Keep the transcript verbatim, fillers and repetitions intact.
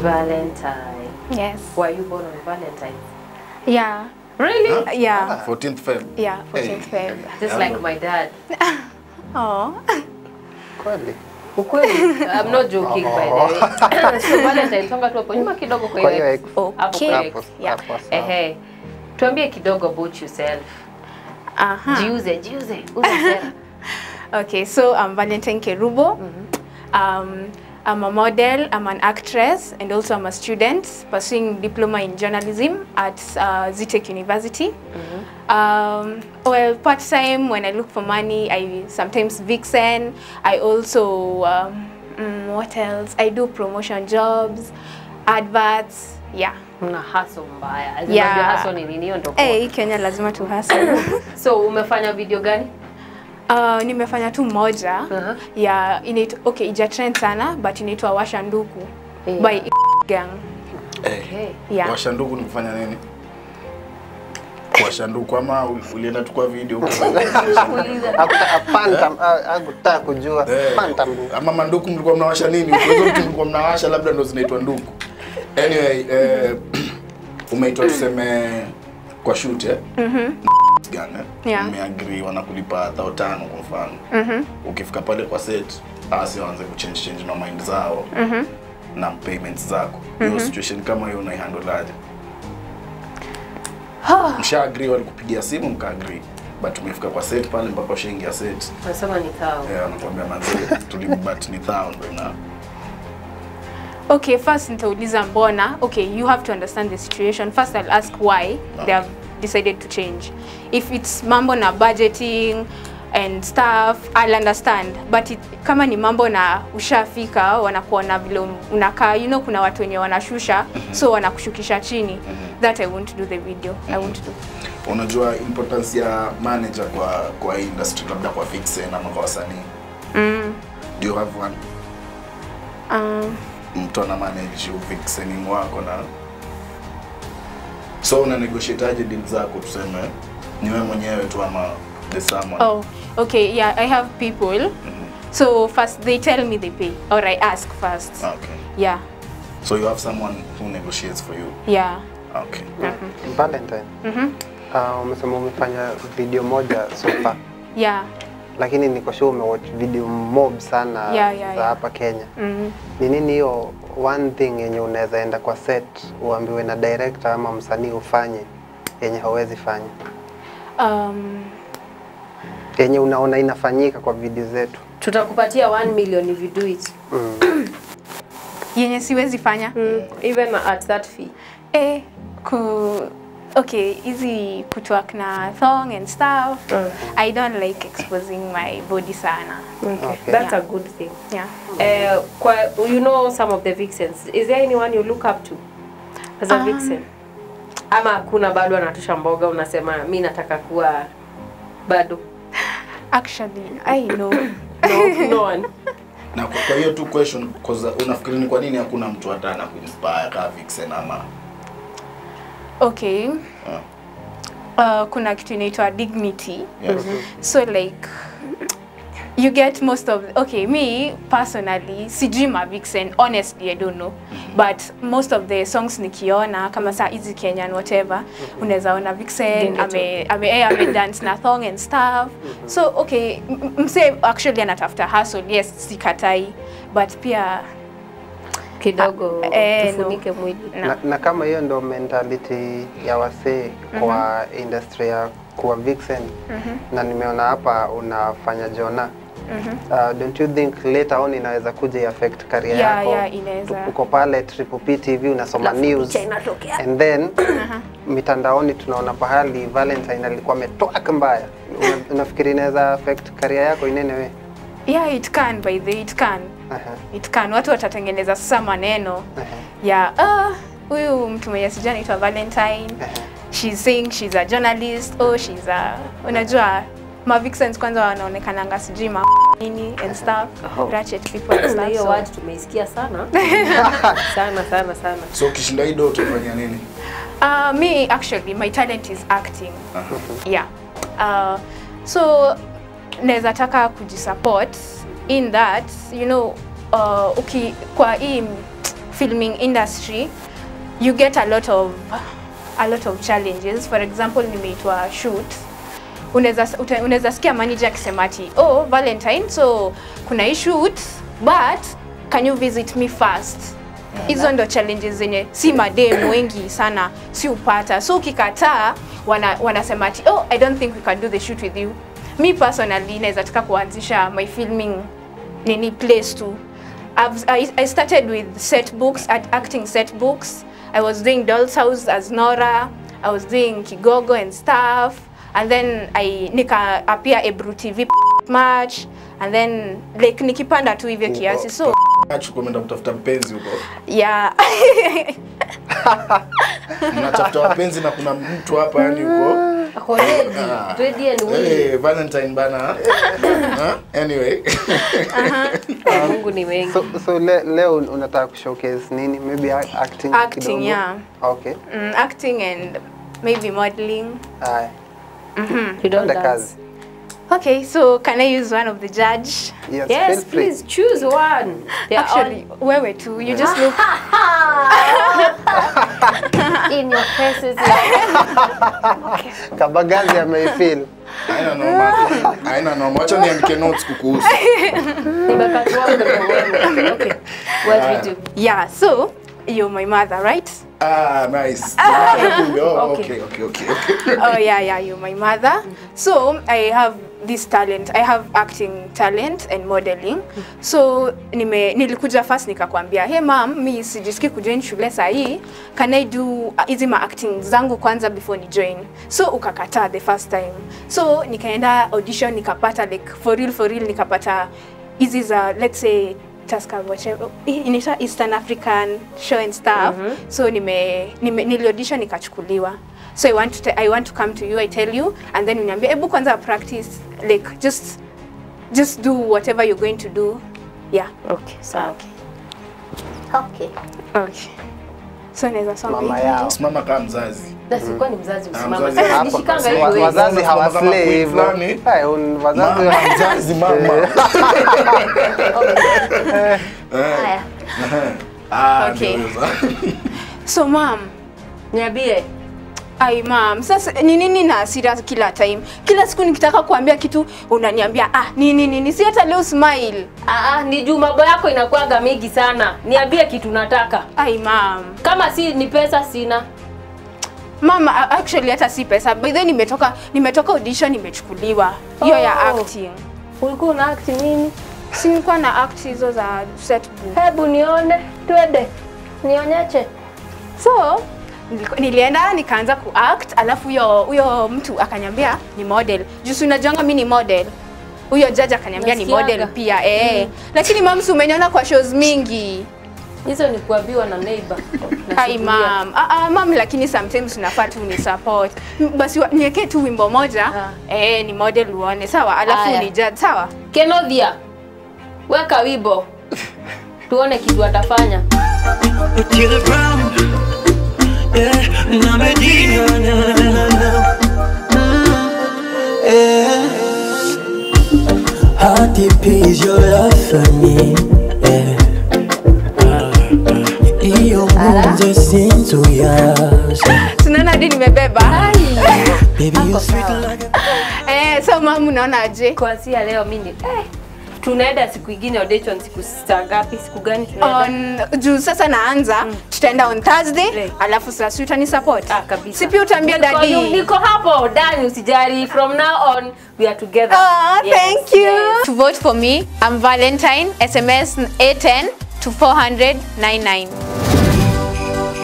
Valentine. Yes. Were you born on Valentine? Yeah. Really? Huh? Yeah. Ah, fourteenth Feb. Yeah, fourteenth hey. Feb. Just like my dad. Oh. Kweli. Ukweli. I'm not joking by the way. So Valentine songa tu hapo nyuma kidogo kwa hiyo. Okay. Yeah. Ehe. Tuambie kidogo about yourself. Aha. Jiuze, jiuze. Uze. Okay, so I'm Valentine Kerubo. Mm-hmm. Um I'm a model, I'm an actress, and also I'm a student pursuing diploma in journalism at uh, Zitech University. Mm-hmm. um, well, part-time, when I look for money, I sometimes vixen. I also, um, mm, what else? I do promotion jobs, adverts, yeah. Una hustle mbaya. Azima yeah. hustle ni nini ndo? Eh, Kenya lazima tu hustle. So, umefanya video gani? Uh, nimefanya tu moja. Uh -huh. Ya inaitwa okay, ija trend sana but inaitwa Washa Nduku yeah. by Gang. Eh. Yeah. Washa Nduku ni kufanya nini? Washa Nduku ama ulienda tu kwa video huko? Phantom hakutaka kujua. Phantom. Ama manduku mlikuwa mnawasha nini? Hizo vitu mlikuwa mnawasha labda ndo zinaitwa nduku. Anyway, eh umeitwa tuseme kwa shoot eh? Mhm. Gana. Yeah. Umeagree wanakulipa thao tano kwa mfano. Mhm. Mm ukifika pale kwa set, basi waanze kuchange change na mind zao. Mhm. Mm na payments zako. Hiyo mm -hmm. situation kama hiyo unaihandle aje? Msha agree walikupigia simu mka agree. But umefika kwa set pale mpaka ushaingia set. Unasema ni thao. Yeah, anakuambia manzi tulibat ni thao ndio na. Okay, first nitauliza mbona. Okay, you have to understand the situation. First I'll ask why no. they have decided to change. If it's mambo na budgeting and stuff, I'll understand. But it, kama ni mambo na ushafika, wanakuona vile unakaa, you know kuna watu wenye wanashusha, mm -hmm. so wanakushukisha chini. Mm -hmm. That I won't do the video. Mm -hmm. I won't do. Unajua importance ya manager kwa kwa industry labda kwa vixen ama kwa wasanii? Mm. Do you have one? Um mtu ana manage vixening wako na so una negotiate aje deal zako tuseme ni wewe mwenyewe tu ama the someone? Oh, okay, yeah, I have people. Mm -hmm. So first they tell me they pay or I ask first. Okay. Yeah. So you have someone who negotiates for you? Yeah. Okay. Mm -hmm. Valentine. Mhm. Mm uh, umesema umefanya video moja so far. Yeah. Lakini niko sure umewatch video mob sana yeah, yeah, za yeah. hapa Kenya. Mhm. Mm ni nini hiyo one thing yenye unaweza enda kwa set uambiwe na director ama msanii ufanye yenye hawezi fanya? Um yenye unaona inafanyika kwa video zetu. Tutakupatia one million if you do it. Mm. yenye siwezi fanya? Mm. Even at that fee. Eh, ku okay, easy kutwork na thong and stuff. Mm. I don't like exposing my body sana. Okay. Okay. That's yeah. a good thing. Yeah. Uh, kwa, you know some of the vixens. Is there anyone you look up to as a um, vixen? Ama kuna bado anatusha mboga unasema mimi nataka kuwa bado? Actually, I know. no, no one. Na kwa hiyo tu question cause unafikiri ni kwa nini hakuna mtu hata ana kuinspire kama vixen ama? Okay. Uh. Uh, kuna kitu inaitwa dignity. Yeah. Mm -hmm. So like you get most of okay, me personally sijui ma vixen, honestly I don't know. Mm -hmm. But most of the songs nikiona kama saa hizi Kenyan whatever, mm -hmm. unaweza ona vixen ame ame eh, ame dance na thong and stuff. Mm -hmm. So okay, mse actually anatafuta hustle, yes, sikatai, but pia kidogo eh, tufunike no. mwili. No. Na, na kama hiyo ndo mentality ya wasee mm -hmm. kwa industry ya kuwa vixen, mm -hmm. na nimeona hapa unafanya Jona. Mm -hmm. uh, don't you think later on inaweza kuja affect career yeah, yako? Yeah, inaweza. Uko pale Triple P T V unasoma Lafu news and then mitandaoni tunaona pahali Valentine alikuwa ametwaka mbaya. Unafikiri inaweza affect career yako inene we? Yeah, it can by the it can. Uh -huh. It can. Watu watatengeneza sasa maneno. Uh -huh. Ya ah huyu mtu mwenye sijui anaitwa Valentine. Uh -huh. She's saying she's a journalist. Oh, she's a unajua ma vixens kwanza wanaonekananga sijui ma nini and stuff. Oh. Ratchet people and stuff. Hiyo word tumeisikia sana. sana sana sana. So kishinda hii dot unafanya nini? Uh me actually my talent is acting. Uh -huh. Yeah. Uh so naweza taka kujisupport in that, you know, uh, okay, kwa hii filming industry, you get a lot of a lot of challenges. For example, nimeitwa shoot, unaweza unaweza sikia manager akisema ati oh Valentine, so kuna hii shoot but can you visit me first? Hizo ndo challenges zenye si madem wengi sana si upata. So ukikataa wana wanasema ati oh I don't think we can do the shoot with you. Me personally naweza taka kuanzisha my filming nini place too. I've, I, I started with set books, at acting set books. I was doing Doll's House as Nora. I was doing Kigogo and stuff. And then I nika appear Ebru T V match. And then like nikipanda tu hivyo kiasi. So Achukomenda kutafuta mpenzi huko. Yeah. Mnatafuta wapenzi na kuna mtu hapa yani huko. Ako ready, ready and willing. Hey, Valentine bana. Anyway. Uh-huh. Mungu ni wengi. So, so le, leo unataka kushowcase nini? Maybe acting Acting, kidogo? yeah. Okay. Mm, acting and maybe modeling. Aye. Mm-hmm. You don't Twende dance. kazi. Okay, so can I use one of the judge? Yes, Yes, feel free. please choose one. They are Actually, wewe too. You just look. all in your faces. Okay. Kabagazi ameifeel. Haina noma. Haina noma. Acha niandike notes kukuhusu. Nimekatwa wewe. Okay. What do you do? Yeah, so you're my mother, right? Ah, nice. Ah, oh, Okay. okay, okay, okay, okay. Oh yeah, yeah, you're my mother. So I have this talent. I have acting talent and modeling. So nime nilikuja first nikakwambia, "Hey mom, mi sijisikii kujoin shule saa hii. Can I do hizi ma acting zangu kwanza before ni join?" So ukakataa the first time. So nikaenda audition nikapata like for real for real nikapata hizi za let's say Tusker whatever inaitwa Eastern African show and stuff. Mm -hmm. So nime, nime nili audition nikachukuliwa. So I want to I want to come to you, I tell you, and then uniambia ebu kwanza practice like just just do whatever you're going to do. Yeah. Okay, sawa. Okay. Okay. Okay. So naweza soma. Mama yao. Simama kama mzazi. Basi kwa ni mzazi usimama. mzazi Sasa hapa. nishikanga Wa- hiyo. wa- Wazazi Kama hawaslay queen hivyo. fulani. Eh, un- wazazi Mama, mzazi mama. Haya. Ah, Okay. ndio hizo. So mom, Niambie. ai mom, sasa ni nini na hasira kila time? Kila siku nikitaka kuambia kitu unaniambia ah nini nini, si hata leo smile. Ah ah, ni juu mambo yako inakuwaga mingi sana. Niambie kitu nataka. Ai mom. Kama si ni pesa sina. Mama, actually hata si pesa. By the way nimetoka nimetoka audition nimechukuliwa. Hiyo ya Oh. acting. Ulikuwa una act nini? Si nilikuwa na act hizo za set book. Hebu nione, twende. Nionyeshe. So niliko- nilienda nikaanza kuact, alafu huyo huyo mtu akaniambia ni model. Juu si unajuanga mimi ni model. Huyo judge akaniambia ni Nasikiaga. model pia eh. Lakini mom, si umeniona kwa shows mingi. Hizo ni kuambiwa na neighbor. Hai mam. Ah, ah mam, lakini sometimes unafaa tu ni support. M- Basi wa- niwekee tu wimbo moja. Ah. Eh, ni model uone, sawa? Alafu Aya. ni judge, sawa? Kenothia. Weka wibo. Tuone kitu atafanya. To the ground, yeah, na Medina, na na na na. Mm, yeah. How deep is your love for me? Yeah. Iyo munze sinzu yaza. Tunaona hadi nimebeba. Baby you sweet like a Eh, so mam unaonaje? Kuanzia leo mimi eh tunaenda siku nyingine audition siku saa ngapi? Siku gani tunaenda? On juu sasa naanza, tutaenda on Thursday, Right. alafu sasa si utani support. Ah, kabisa. Si pia utaambia Niko- daddy. Niko hapo, Dani usijali. From now on we are together. Oh, Yes, thank you. yes. To vote for me, I'm Valentine, S M S eight ten to four hundred ninety-nine.